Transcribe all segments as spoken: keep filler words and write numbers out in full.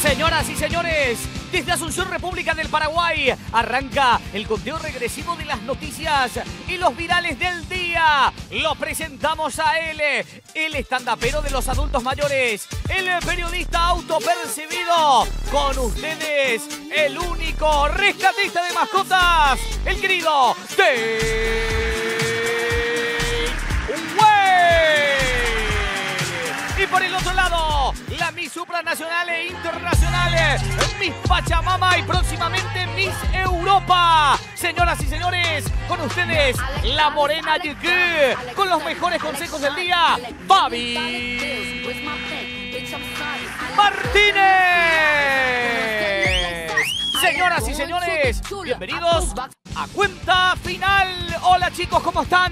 Señoras y señores, desde Asunción, República del Paraguay, arranca el conteo regresivo de las noticias y los virales del día. Lo presentamos a él, el estandapero de los adultos mayores, el periodista autopercibido. Con ustedes, el único rescatista de mascotas, el querido Dave Weil. Y por el otro lado, la Miss Supranacional e Internacional, Miss Pachamama y próximamente Miss Europa. Señoras y señores, con ustedes, la morena Yigü, con los mejores consejos del día, Fabi Martínez. Señoras y señores, bienvenidos a Cuenta Final. Hola chicos, ¿cómo están?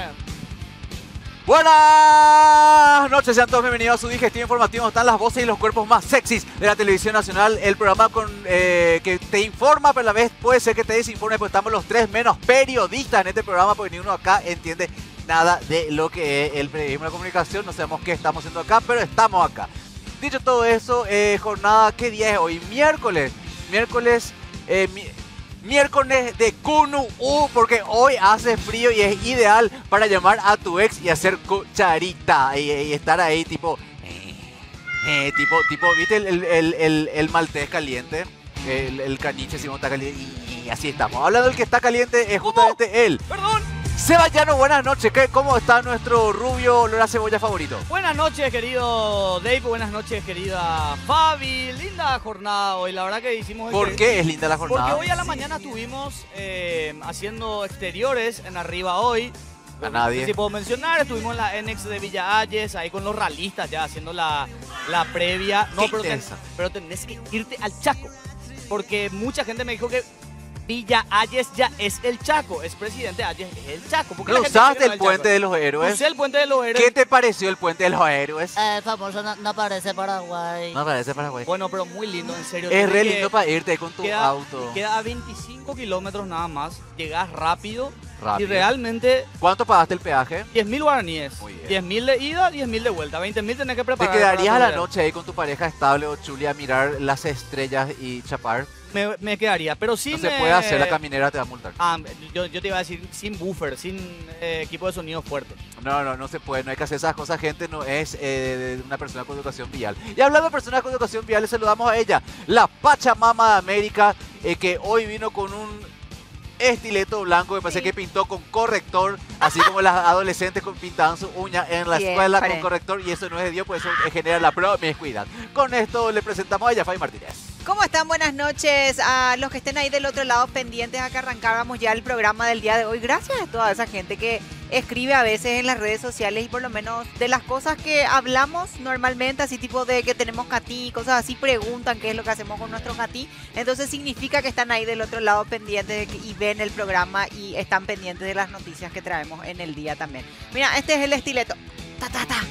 Buenas noches, sean todos bienvenidos a su digestivo informativo. Están las voces y los cuerpos más sexys de la televisión nacional. El programa con eh, que te informa, pero a la vez puede ser que te desinforme, porque estamos los tres menos periodistas en este programa, porque ni uno acá entiende nada de lo que es el periodismo de la comunicación. No sabemos qué estamos haciendo acá, pero estamos acá. Dicho todo eso, eh, jornada, ¿qué día es hoy? Miércoles. Miércoles... Eh, mi Miércoles de Kunu U, porque hoy hace frío y es ideal para llamar a tu ex y hacer cucharita y, y estar ahí tipo, eh, eh, tipo, tipo, ¿viste el, el, el, el maltés caliente? El, el caniche, si no está caliente, y, y así estamos. Hablando del que está caliente es justamente ¿Cómo? él. Perdón. Seballano, buenas noches. ¿Qué, ¿Cómo está nuestro rubio olor a cebolla favorito? Buenas noches, querido Dave. Buenas noches, querida Fabi. Linda jornada hoy. La verdad que hicimos... ¿Por el... qué es linda la jornada? Porque hoy a la mañana estuvimos eh, haciendo exteriores en Arriba Hoy. A nadie. No sé si puedo mencionar, estuvimos en la N X de Villa Ayes, ahí con los ralistas ya haciendo la, la previa. No, pero, ten, pero tenés que irte al Chaco. Porque mucha gente me dijo que Villa Ayes ya es el Chaco, es presidente Ayes, es el Chaco. ¿No usaste el puente de los héroes? Usé el puente de los héroes. ¿Qué te pareció el puente de los héroes? Eh, famoso, no, no parece Paraguay. No parece Paraguay. Bueno, pero muy lindo, en serio. Es re que, lindo para irte con tu queda, auto. Queda a veinticinco kilómetros nada más, llegás rápido, rápido. Y realmente... ¿Cuánto pagaste el peaje? diez mil guaraníes. Muy bien. diez mil de ida, diez mil de vuelta. veinte mil tenés que preparar. ¿Te quedarías a la noche ahí con tu pareja estable o chuli a mirar las estrellas y chapar? Me, me quedaría, pero sin... No se puede hacer, la caminera te va a multar. Ah, yo, yo te iba a decir sin buffer, sin eh, equipo de sonido fuerte. No, no, no se puede, no hay que hacer esas cosas, gente, no es eh, una persona con educación vial. Y hablando de personas con educación vial, le saludamos a ella, la Pachamama de América, eh, que hoy vino con un estileto blanco, me parece sí. que pintó con corrector, así como las adolescentes pintaban su uña en la Bien, escuela pare. con corrector, y eso no es de Dios, pues eso genera la promiscuidad. Con esto le presentamos a ella, Fabi Martínez. ¿Cómo están? Buenas noches a los que estén ahí del otro lado pendientes a que arrancáramos ya el programa del día de hoy. Gracias a toda esa gente que escribe a veces en las redes sociales y por lo menos de las cosas que hablamos normalmente, así tipo de que tenemos catí, cosas así, preguntan qué es lo que hacemos con nuestro catí. Entonces significa que están ahí del otro lado pendientes y ven el programa y están pendientes de las noticias que traemos en el día también. Mira, este es el estileto. Ta, ta, ta.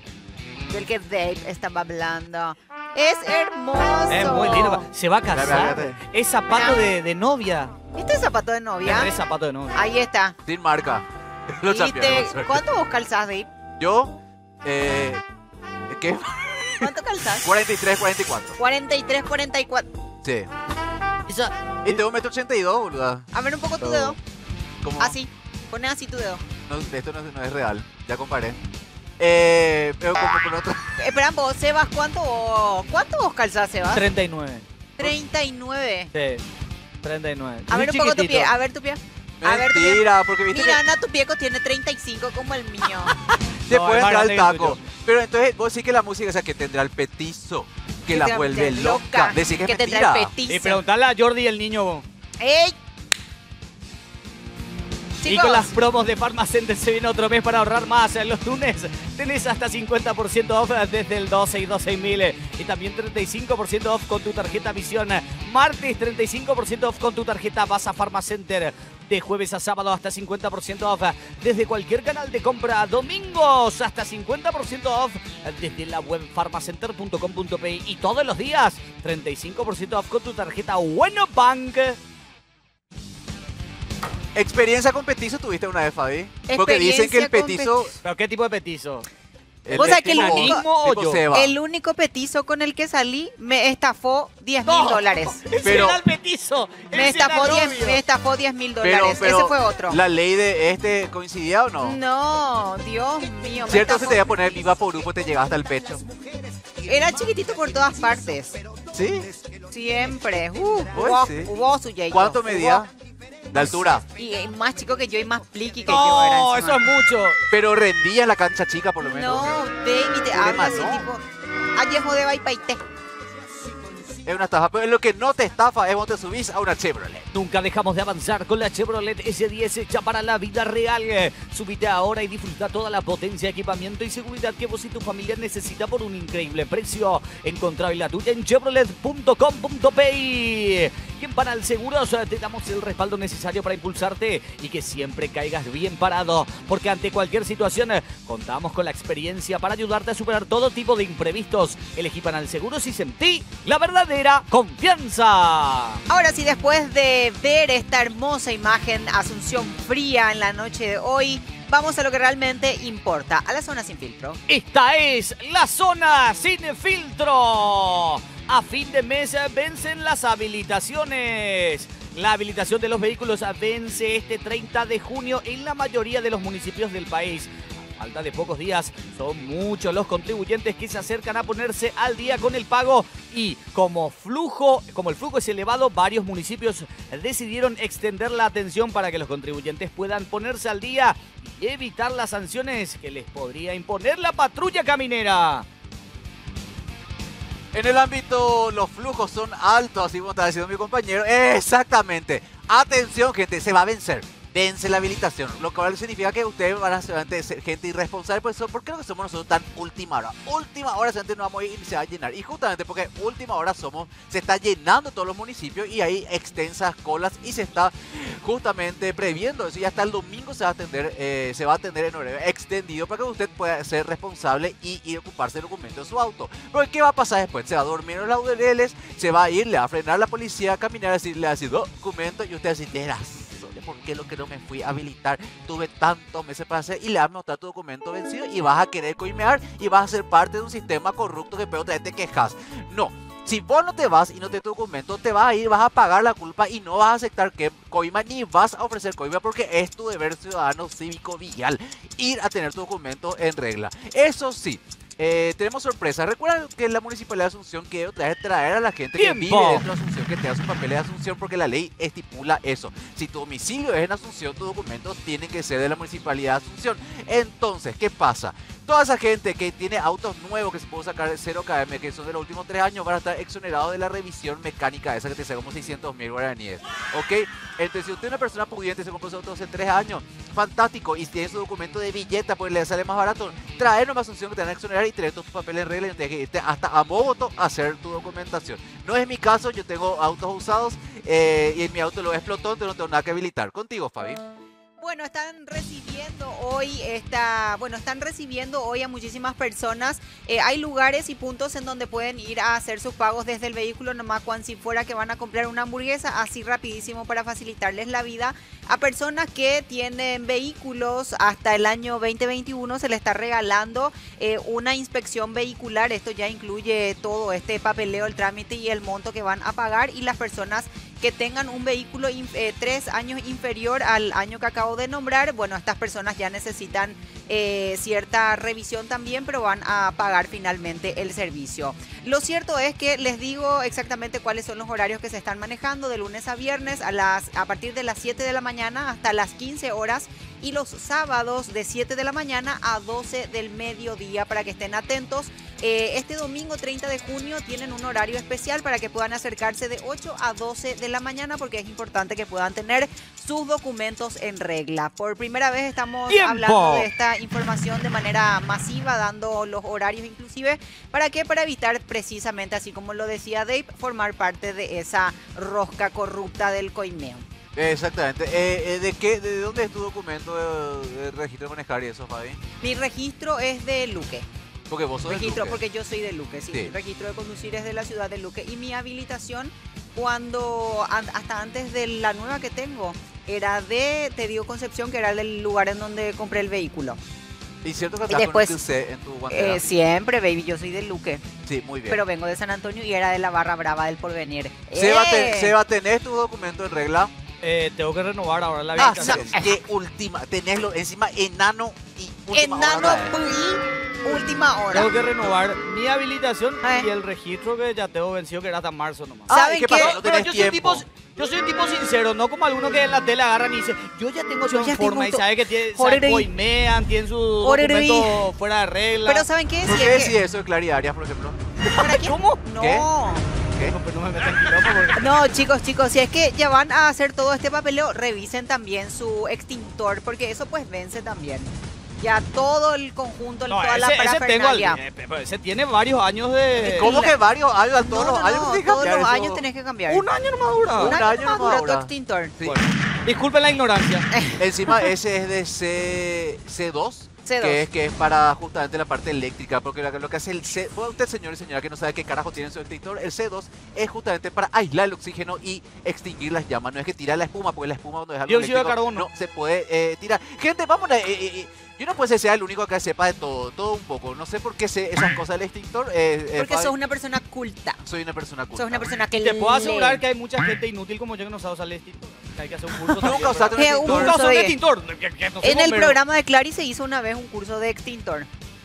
Del que Dave estaba hablando. Es hermoso. Es muy lindo. Se va a casar. Es zapato de, de novia. ¿Este es zapato de novia? Es zapato de novia. Ahí está. Sin marca. ¿Cuánto vos calzás, Dave? Yo, eh... ¿qué? ¿Cuánto calzás? cuarenta y tres, cuarenta y cuatro. cuarenta y tres, cuarenta y cuatro. Sí. Eso. Y tengo un metro ochenta y dos, boluda. A ver un poco tu dedo. ¿Cómo? Así. Poné así tu dedo. No, esto no es, no es real. Ya comparé. Eh, pero como con otro. Esperan vos, Sebas, ¿cuánto vos, ¿cuánto vos calzás, Sebas? treinta y nueve. treinta y nueve. Sí, treinta y nueve. A ver un poco tu pie, a ver tu pie. A ver tu pie. Mentira, porque viste Mira, que... Ana, tu pieco tiene treinta y cinco como el mío. Te No, puede es más entrar el grande que taco. tuyo. Pero entonces vos decís que la música, o sea, que tendrá el petizo, que Que la te- vuelve te- loca. loca, Decís que es que te trae mentira. el petizo. Y preguntarle a Jordi el niño. ¡Ey! Y Chicos, con las promos de Pharmacenter se viene otro mes para ahorrar más. Los lunes tenés hasta cincuenta por ciento off desde el doce y doce mil. Y también treinta y cinco por ciento off con tu tarjeta Visión. Martes treinta y cinco por ciento off con tu tarjeta Vas a Pharmacenter. De jueves a sábado hasta cincuenta por ciento off desde cualquier canal de compra. Domingos hasta cincuenta por ciento off desde la web pharmacenter punto com punto pe. Y todos los días treinta y cinco por ciento off con tu tarjeta Bueno Bank. ¿Experiencia con petizo tuviste una vez, Fabi? Porque dicen que el petizo... ¿Pero qué tipo de petizo? El, ¿Vos sabés que el tipo- único- mismo tipo hoyo. Seba. El único petizo con el que salí me estafó diez mil No, dólares. Ese Pero- era el petizo. Me ese era estafó, el diez, novio. me estafó diez mil Pero, dólares. pero Ese fue otro. ¿la ley de este coincidía o no? No, Dios mío. me Cierto, se estafó. te iba a poner viva por grupo, te llegaba hasta el pecho. Era chiquitito por todas partes. ¿Sí? Siempre. Uh, Uy, jugó, sí. jugó su yeito. ¿Cuánto Jugó. medía? De altura. Y eh, más chico que yo y más pliqui que yo era. No, encima. eso es mucho. Pero rendía en la cancha chica, por lo menos. No, David te Qué habla así demás, ¿no? tipo. Ayer jode baipaite. Es una estafa. Pero lo que no te estafa es cuando te subís a una Chevrolet. Nunca dejamos de avanzar con la Chevrolet ese diez hecha para la vida real. Subite ahora y disfruta toda la potencia, equipamiento y seguridad que vos y tu familia necesita por un increíble precio. Encontrá la tuya en chevrolet punto com punto pe. Y en Panal Seguros te damos el respaldo necesario para impulsarte y que siempre caigas bien parado. Porque ante cualquier situación contamos con la experiencia para ayudarte a superar todo tipo de imprevistos. Elegí Panal Seguros y sentí la verdadera confianza. Ahora sí, después de ver esta hermosa imagen, Asunción fría en la noche de hoy, vamos a lo que realmente importa, a la zona sin filtro. Esta es la zona sin filtro. A fin de mes vencen las habilitaciones. La habilitación de los vehículos vence este treinta de junio en la mayoría de los municipios del país. A falta de pocos días, son muchos los contribuyentes que se acercan a ponerse al día con el pago y como flujo, como el flujo es elevado, varios municipios decidieron extender la atención para que los contribuyentes puedan ponerse al día y evitar las sanciones que les podría imponer la patrulla caminera. En el ámbito, los flujos son altos, así como estaba diciendo mi compañero. Exactamente. Atención, gente, se va a vencer. Vence la habilitación. Lo cual significa que ustedes van a ser gente irresponsable. Por eso, ¿por qué no somos nosotros tan última hora? Última hora, gente, nos vamos a ir y se va a llenar. Y justamente porque última hora somos, se está llenando todos los municipios y hay extensas colas y se está justamente previendo eso. Y hasta el domingo se va a atender, eh, se va a atender en horario extendido para que usted pueda ser responsable y ir a ocuparse del documento de su auto. Pero ¿qué va a pasar después? Se va a dormir en los laureles, se va a ir, le va a frenar la policía, a caminar, a decirle, a decir documento y usted va a decir, verás. ¿Por qué lo que no me fui a habilitar? Tuve tantos meses para hacer y le vas a mostrar tu documento vencido y vas a querer coimear y vas a ser parte de un sistema corrupto que peor otra vez te quejas. No, si vos no te vas y no te tu documento, te vas a ir, vas a pagar la culpa y no vas a aceptar que coima ni vas a ofrecer coima porque es tu deber ciudadano cívico vial ir a tener tu documento en regla. Eso sí. Eh, tenemos sorpresa. Recuerden que la Municipalidad de Asunción quiere otra vez traer a la gente que vive ¡Tiempo! dentro de Asunción que tenga sus papeles de Asunción porque la ley estipula eso. Si tu domicilio es en Asunción, tus documentos tienen que ser de la Municipalidad de Asunción. Entonces, ¿qué pasa? Toda esa gente que tiene autos nuevos que se puede sacar de cero kilómetros, que son de los últimos tres años, van a estar exonerados de la revisión mecánica esa que te sale como seiscientos mil guaraníes. ¿Ok? Entonces, si usted es una persona pudiente, se compró su auto hace tres años, fantástico, y tiene su documento de billeta, pues le sale más barato, traernos más Asunción que te van a exonerar y tener todos tus papeles en regla y tienes que irte hasta a Mogoto a hacer tu documentación. No es mi caso, yo tengo autos usados eh, y en mi auto lo explotó, entonces no tengo nada que habilitar. Contigo, Fabi. Bueno, están recibiendo hoy esta, bueno, están recibiendo hoy a muchísimas personas. Eh, hay lugares y puntos en donde pueden ir a hacer sus pagos desde el vehículo, nomás cuando si fuera que van a comprar una hamburguesa, así rapidísimo para facilitarles la vida. A personas que tienen vehículos hasta el año veinte veintiuno se les está regalando eh, una inspección vehicular. Esto ya incluye todo este papeleo, el trámite y el monto que van a pagar. Y las personas que tengan un vehículo eh, tres años inferior al año que acabo de nombrar, bueno, estas personas ya necesitan eh, cierta revisión también, pero van a pagar finalmente el servicio. Lo cierto es que les digo exactamente cuáles son los horarios que se están manejando de lunes a viernes a, las, a partir de las siete de la mañana hasta las quince horas y los sábados de siete de la mañana a doce del mediodía para que estén atentos. Eh, este domingo treinta de junio tienen un horario especial para que puedan acercarse de ocho a doce de la mañana porque es importante que puedan tener sus documentos en regla. Por primera vez estamos ¡Tiempo! hablando de esta información de manera masiva, dando los horarios inclusive. ¿Para qué? Para evitar precisamente, así como lo decía Dave, formar parte de esa rosca corrupta del coimeo. Exactamente. Eh, eh, ¿de qué, de dónde es tu documento de, de registro de manejar y eso, Fabi? Mi registro es de Luque. Porque vos sos de Registro, Luque. porque yo soy de Luque, sí. Sí. Mi registro de conducir es de la ciudad de Luque. Y mi habilitación, cuando an- hasta antes de la nueva que tengo, era de, te digo Concepción, que era el lugar en donde compré el vehículo. ¿Y cierto que Y estás después, con un Q C en tu guantera? Eh, siempre, baby, yo soy de Luque, Sí, muy bien. pero vengo de San Antonio y era de la barra brava del Porvenir. Seba, ¡Eh! te- Seba, ¿tenés tu documento en regla? Eh, tengo que renovar ahora la Ah, habilitación. sí, qué última. Tenéslo encima enano y última Enano hora. Pui, última hora. Tengo que renovar mi habilitación Eh. y el registro que ya tengo vencido, que era hasta marzo nomás. Ah, ¿Saben ¿y qué qué? pasó? No Pero tenés yo soy, un tiempo. tipo, yo soy un tipo sincero, no como algunos que en la tele agarran y dicen, yo ya tengo Yo todo ya en forma tengo y to- sabe que tiene, Oreri. sabe, coimean, tienen su Oreri. documento fuera de regla. Pero ¿saben qué? ¿Por Si qué es que- decís eso de Claridarias, por ejemplo? ¿Para qué? ¿Cómo? No. ¿Qué? ¿Qué? No, pues no me metan quilombo porque... No, chicos, chicos, si es que ya van a hacer todo este papeleo, revisen también su extintor, porque eso pues vence también. Ya todo el conjunto, No, toda la ese, ese tengo al- parafernalia. eh, pero ese tiene varios años de... ¿Cómo la- que varios años? Todos No, los no, años no, tenés que todos cambiar los eso. años tenés que cambiar. Un año nomás dura. Un Un año año más nomás dura tu ahora. extintor. Sí. Bueno, disculpen la ignorancia. Encima ese es de C, C2, C dos. Que, es, que es para justamente la parte eléctrica, porque lo, que- lo que hace el C, fue usted señor y señora que no sabe qué carajo tiene en su extintor, el C dos es justamente para aislar el oxígeno y extinguir las llamas, no es que tirar la espuma, porque la espuma cuando es algo Dióxido de eléctrico carbono. no se puede eh, tirar. Gente, vamos a... Eh, eh, eh, yo no puedo ser sea el único que sepa de todo, todo un poco, no sé por qué sé esas cosas del extintor. eh, eh, Porque Fabi, sos una persona culta. soy una persona culta. Sos una persona que Te puedo asegurar lee. que hay mucha gente inútil como yo que no sabe usar el extintor. Que hay que hacer un curso. Nunca también, usaste un Que extintor. un Nunca usé un de- extintor. que- que no soy En el bombero. programa de Clary se hizo una vez un curso de extintor.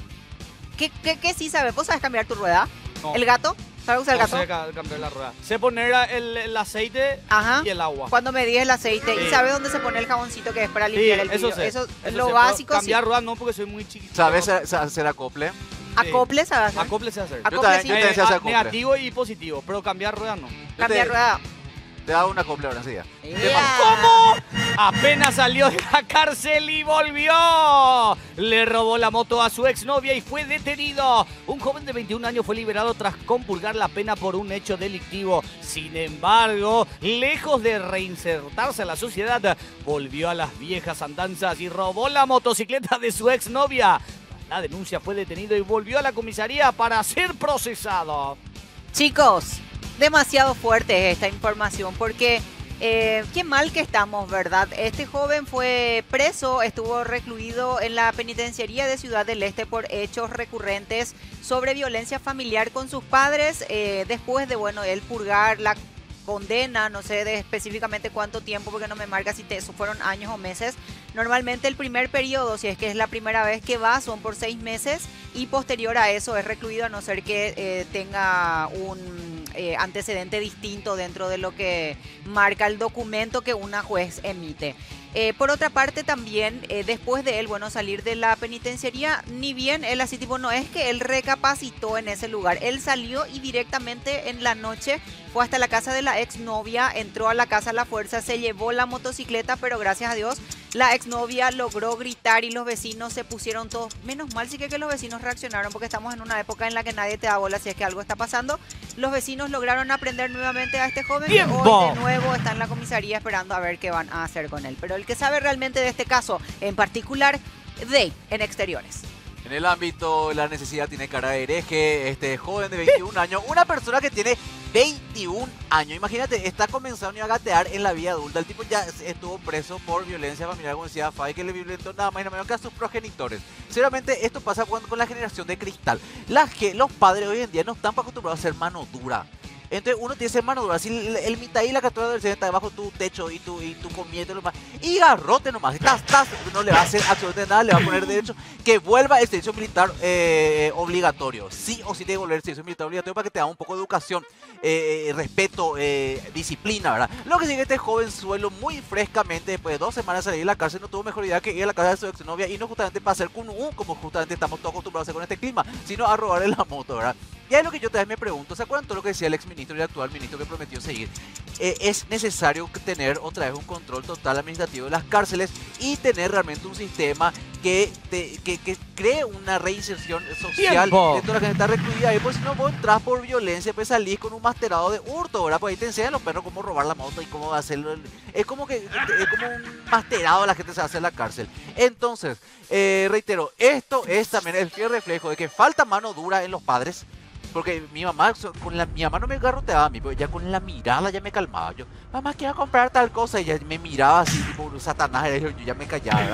¿Qué, qué, qué sí sabes? ¿Vos sabes cambiar tu rueda? No, ¿El gato? ¿Sabes usar el no gato? sé ca- cambiar la rueda. Sé poner el, el aceite Ajá. y el agua. Cuando medís el aceite. ¿Y Sí. sabes dónde se pone el jaboncito que es para Sí, limpiar el eso vidrio? sé. Eso, eso es sé, lo pero básico. Sí. Cambiar rueda no, porque soy muy chiquito. ¿Sabes hacer- hacer acople? Acople, ¿sabes hacer? Acople se hacer. Acople, también- sí. yo también sé Eh, hacer a- acople. negativo y positivo, pero cambiar rueda no. Cambiar te- rueda. Te hago una acople ahora, sí. Yeah. ¿Cómo? Apenas salió de la cárcel y volvió. Le robó la moto a su exnovia y fue detenido. Un joven de veintiún años fue liberado tras compurgar la pena por un hecho delictivo. Sin embargo, lejos de reinsertarse a la sociedad, volvió a las viejas andanzas y robó la motocicleta de su exnovia. Tras la denuncia fue detenido y volvió a la comisaría para ser procesado. Chicos, demasiado fuerte es esta información porque eh, qué mal que estamos, ¿verdad? Este joven fue preso, estuvo recluido en la penitenciaría de Ciudad del Este por hechos recurrentes sobre violencia familiar con sus padres, eh, después de, bueno, él purgar la condena, no sé de específicamente cuánto tiempo, porque no me marca si te, eso fueron años o meses. Normalmente el primer periodo, si es que es la primera vez que va, son por seis meses y posterior a eso es recluido a no ser que eh, tenga un eh, antecedente distinto dentro de lo que marca el documento que una juez emite. Eh, por otra parte también, eh, después de él, bueno, salir de la penitenciaría, ni bien él así tipo, no es que él recapacitó en ese lugar, él salió y directamente en la noche fue hasta la casa de la exnovia, entró a la casa a la fuerza, se llevó la motocicleta, pero gracias a Dios la exnovia logró gritar y los vecinos se pusieron todos, menos mal sí que, que los vecinos reaccionaron porque estamos en una época en la que nadie te da bola si es que algo está pasando. Los vecinos lograron aprender nuevamente a este joven que ¡Tiempo! hoy de nuevo está en la comisaría esperando a ver qué van a hacer con él. Pero el que sabe realmente de este caso en particular, Dave, en exteriores. En el ámbito de la necesidad tiene cara de hereje, este joven de veintiún años, una persona que tiene veintiún años, imagínate, está comenzando a gatear en la vida adulta, el tipo ya estuvo preso por violencia familiar, como decía Fay, que le violentó nada más y nada menos que a sus progenitores. Seguramente esto pasa con, con la generación de cristal. La, ge- los padres hoy en día no están acostumbrados a ser mano dura. Entonces uno tiene que ser mano dura, así el, el mitad y la captura del está debajo de tu techo y tu, y tu comienzo y lo más. Y garrote nomás, tas, tas, no le va a hacer absolutamente nada, le va a poner derecho que vuelva el servicio militar eh, obligatorio. Sí o sí tiene que volver el servicio militar obligatorio para que te haga un poco de educación, eh, respeto, eh, disciplina, ¿verdad? Lo que sigue que este joven suelo muy frescamente, después de dos semanas de salir de la cárcel, no tuvo mejor idea que ir a la casa de su exnovia y no justamente para hacer con un, como justamente estamos todos acostumbrados a hacer con este clima, sino a robarle la moto, ¿verdad? Y es lo que yo también me pregunto, ¿se acuerdan todo lo que decía el exministro y el actual ministro que prometió seguir? Eh, es necesario tener otra vez un control total administrativo de las cárceles y tener realmente un sistema que, te, que, que cree una reinserción social ¡Tiempo! de toda la gente que está recluida ahí, pues si no vos entras por violencia, pues salís con un masterado de hurto, ¿verdad? Pues ahí te enseñan los perros cómo robar la moto y cómo hacerlo. Es como que es como un masterado de la gente se hace en la cárcel. Entonces, eh, reitero, esto es también el fiel reflejo de que falta mano dura en los padres. Porque mi mamá, con la, mi mamá no me garroteaba a mí, pero ya con la mirada ya me calmaba. Yo, mamá, quiero comprar tal cosa. Y ella me miraba así, tipo Satanás, y yo, yo ya me callaba, ¿verdad?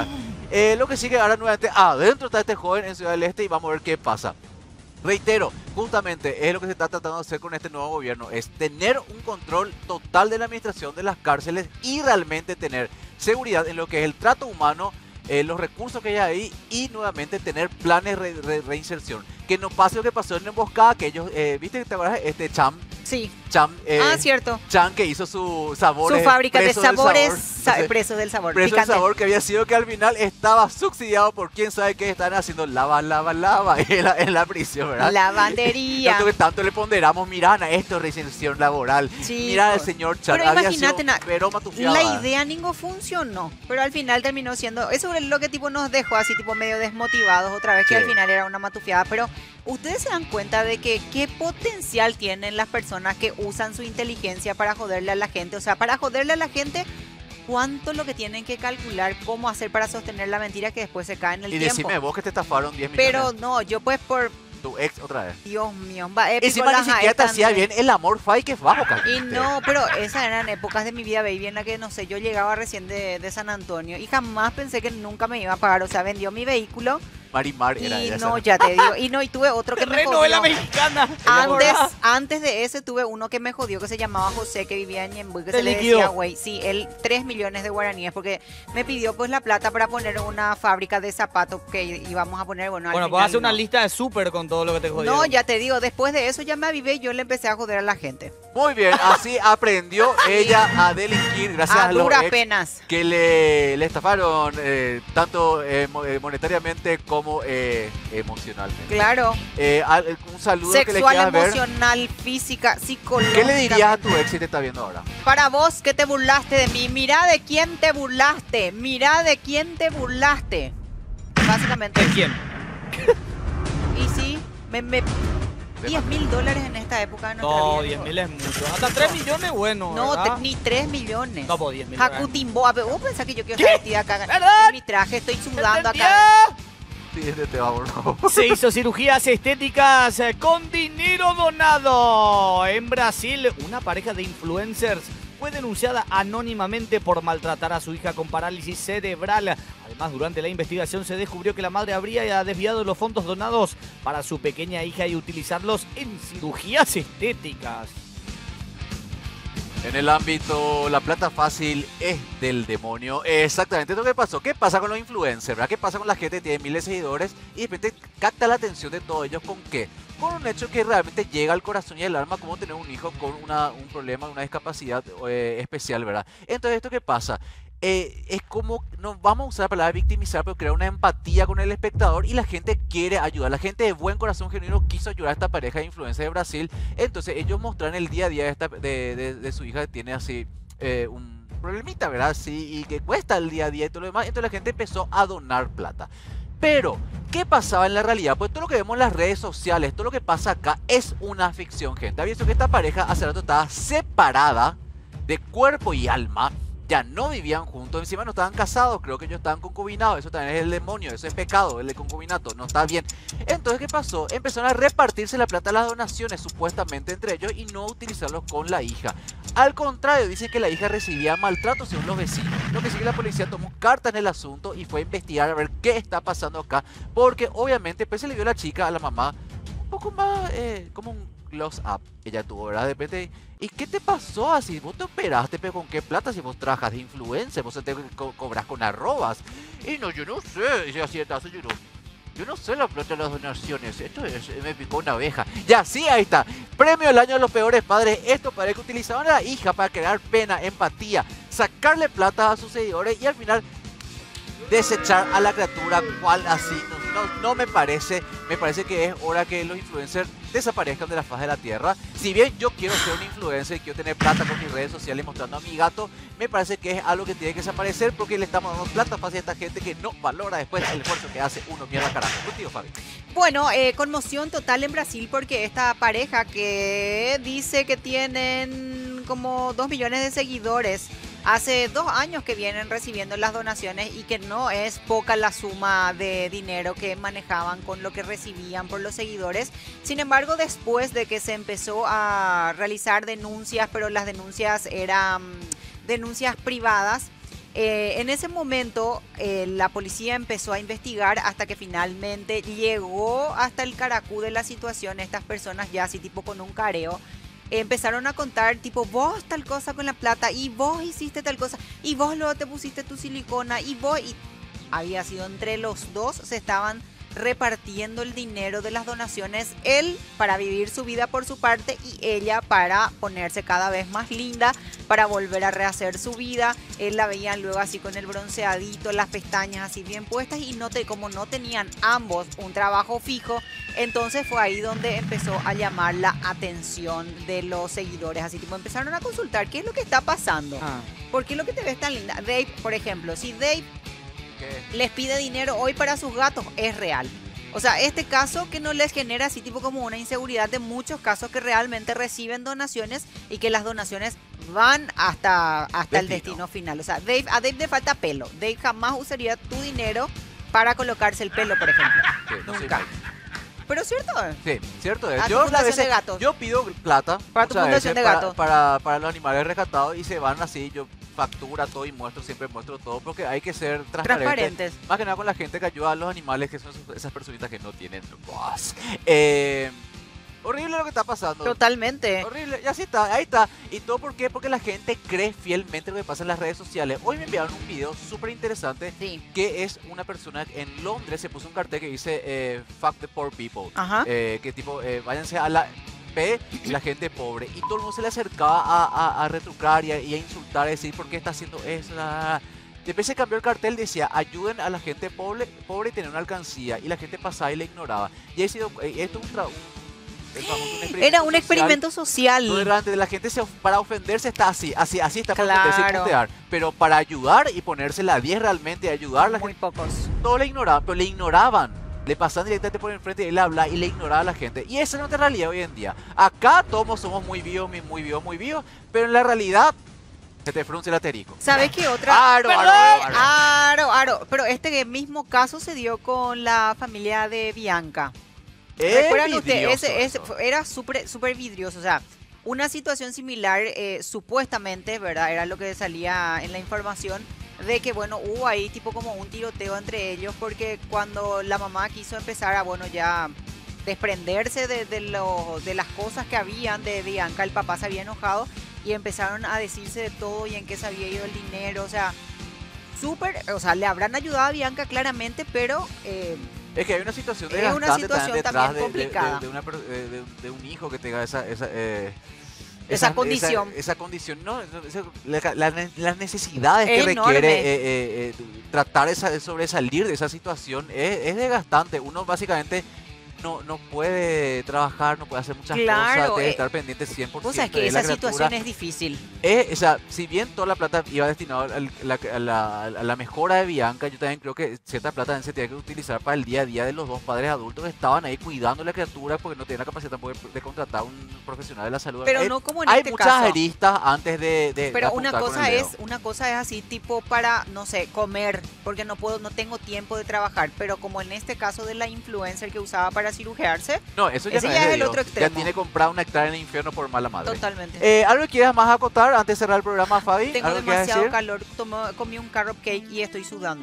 Eh, lo que sigue ahora nuevamente, adentro está este joven en Ciudad del Este y vamos a ver qué pasa. Reitero, justamente es lo que se está tratando de hacer con este nuevo gobierno, es tener un control total de la administración de las cárceles y realmente tener seguridad en lo que es el trato humano, eh, los recursos que hay ahí y nuevamente tener planes de re, re, reinserción. Que no pase lo que pasó en la emboscada, que ellos, eh, ¿viste? ¿Te acuerdas? Este Cham. Sí. Cham, eh, ah, cierto. Cham que hizo su sabores. Su fábrica de sabores, sabor. sa Entonces, presos del sabor. Preso del picante. sabor que había sido que al final estaba subsidiado por quién sabe qué están haciendo lava, lava, lava en la, en la prisión, ¿verdad? Lavandería. Tanto que tanto le ponderamos, mirá, esto es reinserción laboral. Sí, Mirá el pues. señor Cham. Pero había imagínate, sido na- pero matufiada. La idea ningo funcionó, pero al final terminó siendo, eso es lo que tipo nos dejó así tipo medio desmotivados otra vez, que Sí. al final era una matufiada, pero ustedes se dan cuenta de que qué potencial tienen las personas que usan su inteligencia para joderle a la gente, o sea, para joderle a la gente, cuánto lo que tienen que calcular, cómo hacer para sostener la mentira que después se cae en el Y tiempo. decime vos que te estafaron diez millones. Pero no, yo pues por, Tu ex otra vez. Dios mío, va épico Encima las ni siquiera te jaetas, hacía ¿no? bien el amor fai que es bajo, Y no, pero esas eran épocas de mi vida, baby, en la que, no sé, yo llegaba recién de, de San Antonio y jamás pensé que nunca me iba a pagar. O sea, vendió mi vehículo Marimar era y esa. no, ya te digo. Y no, y tuve otro que me Renovela jodió. mexicana. Antes, antes de ese tuve uno que me jodió que se llamaba José, que vivía en Ñembuy, que Te se le liquidó. decía, güey, sí, él tres millones de guaraníes, porque me pidió pues la plata para poner una fábrica de zapatos que íbamos a poner, bueno, al Bueno, final pues hace una no. lista de súper con todo lo que te jodió. No, ya te digo, después de eso ya me avivé y yo le empecé a joder a la gente. Muy bien, así aprendió ella a delinquir gracias a, A los duras ex penas. que le, le estafaron eh, tanto eh, mo- eh, monetariamente como eh, emocionalmente. Claro. Eh, al- un saludo que le Sexual, quieras ver. emocional, física, psicológica. ¿Qué le dirías a tu ex si te está viendo ahora? Para vos que te burlaste de mí, mira de quién te burlaste, mira de quién te burlaste. Básicamente. ¿De quién? Y sí, me, me diez mil dólares en esta época de nuestra No, vida. diez mil es mucho. Hasta tres millones, bueno. No, ¿verdad? te- ni tres millones. No, pues diez mil. Jacutimbo, a ver, vos pensás que yo quiero ¿Qué? estar vestida acá ¿Verdad? en mi traje, estoy sudando ¿Entendía? acá. Sí, este te va, por favor. Se hizo cirugías estéticas eh, con dinero donado. En Brasil, una pareja de influencers fue denunciada anónimamente por maltratar a su hija con parálisis cerebral. Además, durante la investigación se descubrió que la madre habría desviado los fondos donados para su pequeña hija y utilizarlos en cirugías estéticas. En el ámbito, la plata fácil es del demonio. Exactamente, esto que pasó. ¿Qué pasa con los influencers? ¿Verdad? ¿Qué pasa con la gente que tiene miles de seguidores y de repente capta la atención de todos ellos? ¿Con qué? Con un hecho que realmente llega al corazón y al alma, como tener un hijo con una, un problema, una discapacidad eh, especial, ¿verdad? Entonces, ¿esto qué pasa? Eh, es como, no vamos a usar la palabra victimizar, pero crear una empatía con el espectador y la gente quiere ayudar. La gente de buen corazón genuino quiso ayudar a esta pareja de influencers de Brasil. Entonces ellos mostraron el día a día de, esta, de, de, de su hija que tiene así eh, un problemita, ¿verdad? Sí, y que cuesta el día a día y todo lo demás. Entonces la gente empezó a donar plata. Pero, ¿qué pasaba en la realidad? Pues todo lo que vemos en las redes sociales, todo lo que pasa acá es una ficción, gente. Había visto que esta pareja hace rato estaba separada de cuerpo y alma. Ya no vivían juntos, encima no estaban casados, creo que ellos estaban concubinados, eso también es el demonio, eso es pecado, el de concubinato, no está bien. Entonces, ¿qué pasó? Empezaron a repartirse la plata de las donaciones, supuestamente entre ellos, y no utilizarlos con la hija. Al contrario, dicen que la hija recibía maltrato según los vecinos. Lo que sí que la policía tomó carta en el asunto y fue a investigar a ver qué está pasando acá, porque obviamente pues se le vio a la chica, a la mamá, un poco más, eh, como un close up, ella tuvo, ¿verdad? De repente... ¿Y qué te pasó así? ¿Vos te operaste, pero con qué plata? Si vos trabajas de influencer, vos te co cobras con arrobas. Y no, yo no sé. Y así, entonces yo no, yo no sé la plata de las donaciones. Esto es, me picó una abeja. Ya, sí, ahí está. Premio del año de los peores padres. Esto para que utilizaban a la hija para crear pena, empatía, sacarle plata a sus seguidores y al final desechar a la criatura cual así. No, no, no me parece. Me parece que es hora que los influencers desaparezcan de la faz de la tierra. Si bien yo quiero ser un influencer y quiero tener plata con mis redes sociales mostrando a mi gato, me parece que es algo que tiene que desaparecer porque le estamos dando plata fácil a esta gente que no valora después el esfuerzo que hace uno. Mierda carajo. Contigo, Fabi. Bueno, eh, conmoción total en Brasil porque esta pareja que dice que tienen como dos millones de seguidores, hace dos años que vienen recibiendo las donaciones y que no es poca la suma de dinero que manejaban con lo que recibían por los seguidores. Sin embargo, después de que se empezó a realizar denuncias, pero las denuncias eran denuncias privadas, Eh, en ese momento eh, la policía empezó a investigar hasta que finalmente llegó hasta el caracú de la situación. Estas personas ya así tipo con un careo eh, empezaron a contar tipo vos tal cosa con la plata y vos hiciste tal cosa y vos luego te pusiste tu silicona y vos... Y había sido entre los dos, se estaban repartiendo el dinero de las donaciones, él para vivir su vida por su parte y ella para ponerse cada vez más linda, para volver a rehacer su vida. Él la veían luego así con el bronceadito, las pestañas así bien puestas y no te, como no tenían ambos un trabajo fijo, entonces fue ahí donde empezó a llamar la atención de los seguidores, así tipo empezaron a consultar qué es lo que está pasando, Ah. por qué es lo que te ves tan linda. Dave, por ejemplo, si Dave ¿Qué? les pide dinero hoy para sus gatos, es real. O sea, este caso que no les genera así tipo como una inseguridad de muchos casos que realmente reciben donaciones y que las donaciones van hasta, hasta el Destino. destino final. O sea, Dave, a Dave le falta pelo. Dave jamás usaría tu dinero para colocarse el pelo, por ejemplo. Sí, no soy Nunca. Mike. Pero es cierto. Sí, cierto es. A tu Yo, a fundación veces, de gatos. yo pido plata Para tu muchas fundación veces de para, gatos. para, para los animales rescatados y se van así, yo factura todo y muestro, siempre muestro todo porque hay que ser transparente. Transparentes. Más que nada con la gente que ayuda a los animales, que son esos- esas personitas que no tienen voz. Eh, horrible lo que está pasando. Totalmente. Horrible, y así está, ahí está. ¿Y todo por qué? Porque la gente cree fielmente lo que pasa en las redes sociales. Hoy me enviaron un video súper interesante Sí. que es una persona en Londres, se puso un cartel que dice eh, fuck the poor people. Ajá. Eh, que tipo, eh, váyanse a la P, la gente pobre. Y todo el mundo se le acercaba a, a, a retrucar y a, y a insultar, a decir por qué está haciendo eso. la, la, la. Después se cambió el cartel, decía ayuden a la gente pobre, pobre y tener una alcancía. Y la gente pasaba y le ignoraba. Y ha sido, eh, esto es un, tra- un- es famoso, un experimento Era un social experimento donde social. delante de la gente se of- para ofenderse está así, así, así está para ofenderse y Claro. putear. Pero para ayudar y ponerse la diez realmente, ayudar a la Muy gente, pocos. todo le ignoraban, pero le ignoraban. Le pasaban directamente por enfrente y él habla y le ignoraba a la gente. Y esa es nuestra realidad hoy en día. Acá todos somos muy vivos, muy vivos, muy vivos, pero en la realidad se te frunce el aterico. ¿Sabes qué otra? Aro, aro, Perdón. aro, aro. Aro, aro. Pero este mismo caso se dio con la familia de Bianca. Es ¿Recuerdan ustedes? vidrioso Ese, ese eso. fue- era súper súper vidrioso. O sea, una situación similar, eh, supuestamente, ¿verdad? Era lo que salía en la información de que, bueno, hubo ahí tipo como un tiroteo entre ellos porque cuando la mamá quiso empezar a, bueno, ya desprenderse de, de, lo- de las cosas que habían de Bianca, el papá se había enojado y empezaron a decirse de todo y en qué se había ido el dinero. O sea, súper, o sea, le habrán ayudado a Bianca claramente, pero... eh, Es que hay una situación Es una desgastante situación detrás también de- de, complicada. de, de una per- de- de- de un hijo que tenga esa... esa eh, Esa condición. Esa, esa condición, no, no, esa- la- la- las necesidades que Enorme. requiere eh, eh, eh, tratar esa, de sobresalir de esa situación es, es desgastante. Uno básicamente no, no puede trabajar, no puede hacer muchas Claro, cosas, debe eh, estar pendiente cien por ciento vos sabés que de la esa situación criatura. es difícil. Eh, o sea, si bien toda la plata iba destinada al- a la, a la- a la mejora de Bianca, yo también creo que cierta plata también se tenía que utilizar para el día a día de los dos padres adultos que estaban ahí cuidando a la criatura porque no tenían la capacidad tampoco de, de contratar a un profesional de la salud. Pero Hay- no como en hay este muchas caso. aristas antes de, de- de Pero una apuntar con cosa el dedo. es, una cosa es así tipo para, no sé, comer, porque no puedo, no tengo tiempo de trabajar. Pero como en este caso de la influencer que usaba para cirugiarse, No, eso ya ese no ya es, es de el Dios. otro Ya extremo. tiene comprado una hectárea en el infierno por mala madre. totalmente. Eh, ¿Algo que quieras más acotar antes de cerrar el programa, Fabi? Tengo ¿Algo que quieras demasiado decir? calor, tomo- comí un carrot cake y estoy sudando.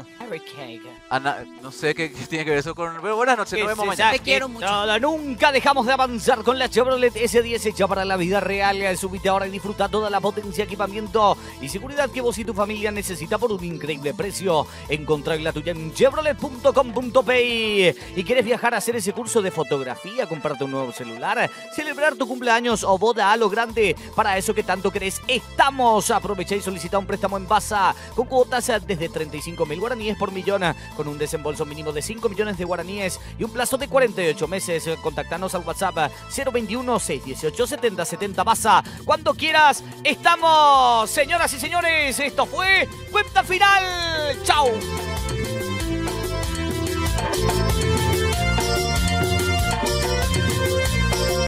Ana, no sé qué, qué tiene que ver eso con... Pero buenas noches, nos vemos se mañana. Te saque quiero mucho. todo. Nunca dejamos de avanzar con la Chevrolet S diez hecha para la vida real. Subite ahora y disfruta toda la potencia, equipamiento y seguridad que vos y tu familia necesita por un increíble precio. Encontrá la tuya en chevrolet punto com punto pe. ¿Y quieres viajar a hacer ese curso de fotografía, comprarte un nuevo celular, celebrar tu cumpleaños o boda a lo grande? Para eso que tanto querés, estamos. Aprovecha y solicita un préstamo en Basa con cuotas desde treinta y cinco mil guaraníes por millón, con un desembolso mínimo de cinco millones de guaraníes y un plazo de cuarenta y ocho meses. Contactanos al WhatsApp cero veintiuno, seiscientos dieciocho, setenta setenta. Basa, cuando quieras, estamos. Señoras y señores, esto fue Cuenta Final. ¡Chao!